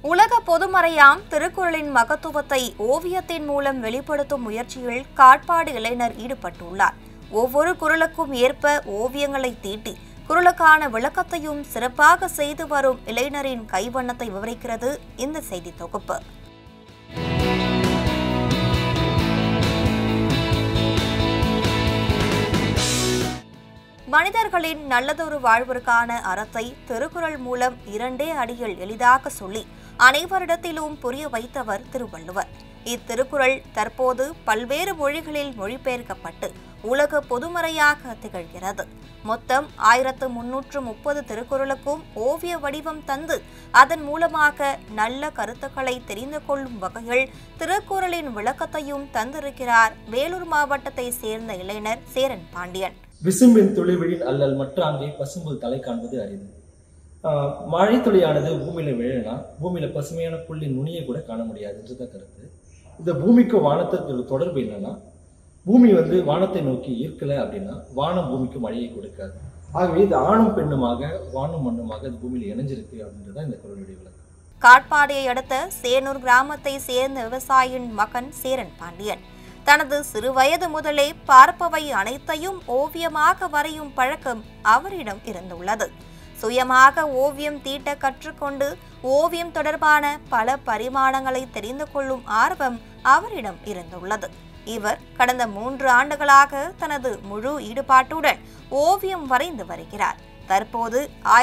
உலக பொதுமறையாம் திருக்குறளின் மகத்துவத்தை ஓவியத்தின் மூலம் வெளிப்படுத்தும் முயற்சியில் காட்பாடு இளைஞர் ஈடுபட்டுள்ளார். ஒவ்வொரு குறளுக்கும் ஏற்ப ஓவியங்களை தீட்டி குறளுக்கான விளக்கத்தையும் சிறப்பாக செய்து வரும் இளைஞரின் கைவண்ணத்தை விவரிக்கிறது இந்த செய்தி தொகுப்பு. மனிதர்களின் நல்லதொரு வாழ்விற்கான அறத்தை திருக்குறள் மூலம் 2 அடியில் எளிதாக சொல்லி அனைவரிடத்திலும் புரிய வைத்தவர் திருவள்ளுவர். இத்திருக்குறள் தற்போது பல்வேறு மொழிகளில் மொழிபெயர்க்கப்பட்டு உலக பொதுமறையாக திகழ்கிறது. மொத்தம் 1330 திருக்குறளுக்கும் ஓவிய வடிவம் தந்து அதன் மூலமாக நல்ல கருத்துக்களை தெரிந்து கொள்ளும் வகையில் திருக்குறளின் விளக்கத்தையும் தந்திருக்கிறார் வேலூர் மாவட்டத்தை சேர்ந்த இளைஞர் சேரன் பாண்டியன். விசும்பின் துளிவிழின் அல்லல் மற்ற அங்கே பசும்புல் தலை காண்பது அரிது. மழை துளியானது பூமியில விழனா பூமியில பசுமையான புள்ளின் நுனியை கூட காண முடியாதுன்றத கருத்து. இந்த பூமிக்கு வானத்திற்கு தொடர்பு என்னன்னா, பூமி வானத்தை நோக்கி ஈர்க்கல அப்படின்னா வானம் பூமிக்கு மழையை கொடுக்காது. ஆகவே இது ஆணும் பெண்ணுமாக வானும் மண்ணுமாக இது பூமியில இணைஞ்சிருக்கு அப்படின்றதான் இந்த குறளுடைய விளக்கம். காட்பாடியை அடுத்த சேனூர் கிராமத்தை சேர்ந்த விவசாயியின் மகன் சேரன் பாண்டியன் தனது சிறுவயது முதலே பார்ப்பவை அனைத்தையும் ஓவியமாக வரையும் பழக்கம் அவரிடம் இருந்துள்ளது. சுயமாக ஓவியம் தீட்ட கற்றுக்கொண்டு ஓவியம் தொடர்பான பல பரிமாணங்களை தெரிந்து கொள்ளும் ஆர்வம் அவரிடம் இருந்துள்ளது. இவர் கடந்த 3 ஆண்டுகளாக தனது முழு ஈடுபாட்டுடன் ஓவியம் வரைந்து வருகிறார். தற்போது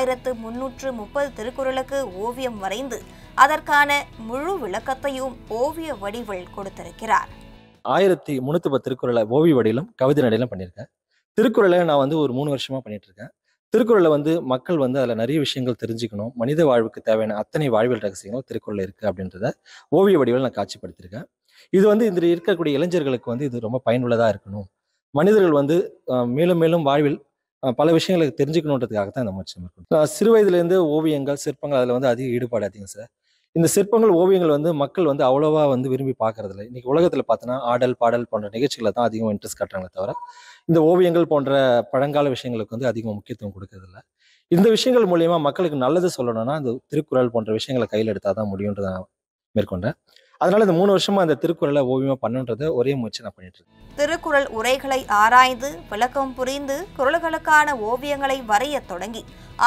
1330 திருக்குறளுக்கு ஓவியம் வரைந்து அதற்கான முழு விளக்கத்தையும் ஓவிய வடிவில் கொடுத்திருக்கிறார். 1310 திருக்குறளை ஓவிய வடிவிலும் கவிதை நடையிலும் பண்ணியிருக்கேன். திருக்குறளை நான் ஒரு 3 வருஷமா பண்ணிட்டு இருக்கேன். திருக்குறளை மக்கள் அதில் நிறைய விஷயங்கள் தெரிஞ்சுக்கணும், மனித வாழ்வுக்கு தேவையான அத்தனை வாழ்வியல் ரகசியங்களும் திருக்குறள் இருக்கு அப்படின்றத ஓவிய வடிவில் நான் காட்சிப்படுத்தியிருக்கேன். இது இந்த இருக்கக்கூடிய இளைஞர்களுக்கு இது ரொம்ப பயனுள்ளதா இருக்கணும். மனிதர்கள் மேலும் மேலும் வாழ்வில் பல விஷயங்களுக்கு தெரிஞ்சுக்கணுன்றதுக்காக தான் இந்த முயற்சி மேற்கொள்ளும். சிறு வயதுலேருந்து ஓவியங்கள் சிற்பங்கள் அதில் அதிக ஈடுபாடு அதிகம் சார். இந்த சிற்பங்கள் ஓவியங்கள் மக்கள் அவ்வளோவா விரும்பி பார்க்கறதில்ல. இன்னைக்கு உலகத்தில் பார்த்தோன்னா ஆடல் பாடல் போன்ற நிகழ்ச்சிகளை தான் அதிகம் இன்ட்ரெஸ்ட் காட்டுறாங்களே தவிர இந்த ஓவியங்கள் போன்ற பழங்கால விஷயங்களுக்கு அதிகம் முக்கியத்துவம் கொடுக்கறதில்ல. இந்த விஷயங்கள் மூலியமா மக்களுக்கு நல்லது சொல்லணும்னா இந்த திருக்குறள் போன்ற விஷயங்களை கையில் எடுத்தால் தான் முடியுன்றதை நான் மேற்கொண்டேன். அதனால இந்த 3 வருஷமா அந்த திருக்குறளை ஓவியமா பண்ணுன்றதை ஒரே முயற்சி நான் பண்ணிட்டு இருக்கேன். திருக்குறள் உரைகளை ஆராய்ந்து விளக்கம் புரிந்து குறள்களுக்கான ஓவியங்களை வரைய தொடங்கி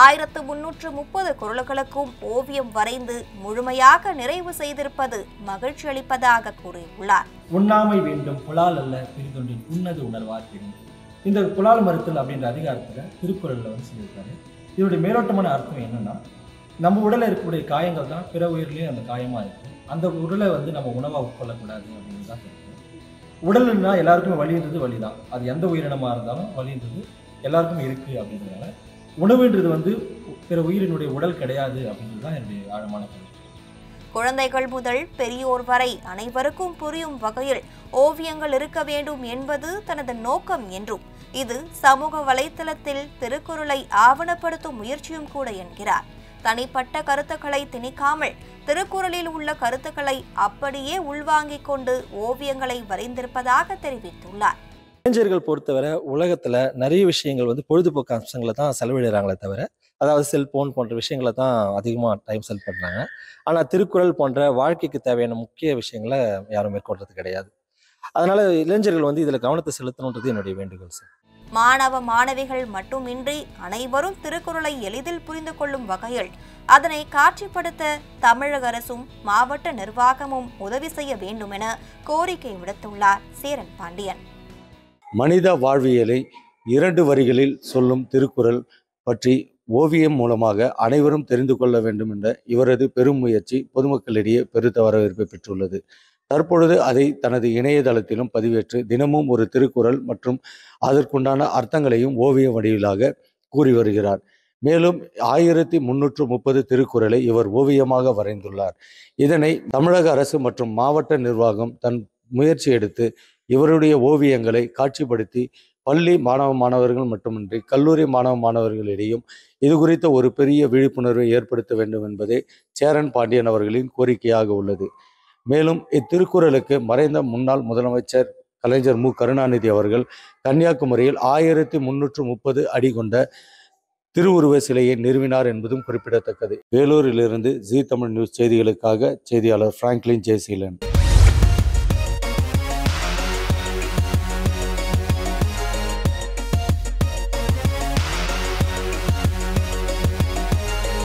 1330 குறள்களுக்கும் ஓவியம் வரைந்து முழுமையாக நிறைவு செய்திருப்பது மகிழ்ச்சி அளிப்பதாக கூறியுள்ளார். உண்ணாமை வேண்டும் புலால் அல்ல பிரிதொன்றின் உன்னது உணர்வார் பிரிந்து. இந்த புலால் மறுத்தல் அப்படின்ற அதிகாரத்துல திருக்குறள்ல சொல்லியிருக்காரு. இதனுடைய மேலோட்டமான அர்த்தம் என்னன்னா, நம்ம உடல்ல இருக்கக்கூடிய காயங்கள் தான் பிற உயிர்லயும் அந்த காயமா இருக்கு. அந்த உடலை நம்ம உணவா உட்கொள்ளக்கூடாது அப்படின்னு தான் சொல்லுவோம். உடல்னா எல்லாருக்குமே வலின்றது வலிதான். அது எந்த உயிரினமா இருந்தாலும் வலின்றது எல்லாருக்குமே இருக்கு அப்படின்றதுனால உணவுன்றது பிற உயிரினுடைய உடல் கிடையாது அப்படின்றது தான் என்னுடைய ஆழமான கருத்து. குழந்தைகள் முதல் பெரியோர் வரை அனைவருக்கும் புரியும் வகையில் ஓவியங்கள் இருக்க வேண்டும் என்பது தனது நோக்கம் என்றும் இது சமூக வலைத்தளத்தில் திருக்குறளை ஆவணப்படுத்தும் முயற்சியும் கூட என்கிறார். தனிப்பட்ட கருத்துக்களை திணிக்காமல் திருக்குறளில் உள்ள கருத்துக்களை அப்படியே உள்வாங்கிக் கொண்டு ஓவியங்களை வரைந்திருப்பதாக தெரிவித்துள்ளார். இளைஞர்கள் பொறுத்தவரை உலகத்துல நிறைய விஷயங்கள் பொழுதுபோக்கு அம்சங்களை தான் செலவிடுறாங்களே தவிர, அதாவது செல்போன் போன்ற விஷயங்களை தான் அதிகமா டைம் செல் பண்றாங்க. ஆனா திருக்குறள் போன்ற வாழ்க்கைக்கு தேவையான முக்கிய விஷயங்களை யாரும் மேற்கொள்றது கிடையாது. அதனால இளைஞர்கள் இதுல கவனத்தை செலுத்தணுன்றது என்னுடைய வேண்டுகோள் சார். மாணவ மாணவிகள் மட்டுமின்றி அனைவரும் திருக்குறளை எளிதில் புரிந்து கொள்ளும் வகையில் அதனை காட்சிப்படுத்த தமிழக அரசும் மாவட்ட நிர்வாகமும் உதவி செய்ய வேண்டும் என கோரிக்கை விடுத்துள்ளார் சேரன் பாண்டியன். மனித வாழ்வியலை 2 வரிகளில் சொல்லும் திருக்குறள் பற்றி ஓவியம் மூலமாக அனைவரும் தெரிந்து கொள்ள வேண்டும் என்ற இவரது பெரும் முயற்சி பொதுமக்களிடையே பெருத்த வரவேற்பை பெற்றுள்ளது. தற்பொழுது அதை தனது இணையதளத்திலும் பதிவேற்று தினமும் ஒரு திருக்குறள் மற்றும் அதற்குண்டான அர்த்தங்களையும் ஓவிய வடிவிலாக கூறி வருகிறார். மேலும் 1330 திருக்குறளை இவர் ஓவியமாக வரைந்துள்ளார். இதனை தமிழக அரசு மற்றும் மாவட்ட நிர்வாகம் தன் முயற்சி எடுத்து இவருடைய ஓவியங்களை காட்சிப்படுத்தி பள்ளி மாணவர்கள் மட்டுமின்றி கல்லூரி மாணவர்களிடையும் இது குறித்த ஒரு பெரிய விழிப்புணர்வை ஏற்படுத்த வேண்டும் என்பதே சேரன் பாண்டியன் அவர்களின் கோரிக்கையாக உள்ளது. மேலும் இத்திருக்குறளுக்கு மறைந்த முன்னாள் முதலமைச்சர் கலைஞர் மு. கருணாநிதி அவர்கள் கன்னியாகுமரியில் 1330 அடி கொண்ட திருவுருவ சிலையை நிறுவினார் என்பதும் குறிப்பிடத்தக்கது. வேலூரிலிருந்து ஜீ தமிழ் நியூஸ் செய்திகளுக்காக செய்தியாளர் பிராங்க்லின் ஜெயசீலன்.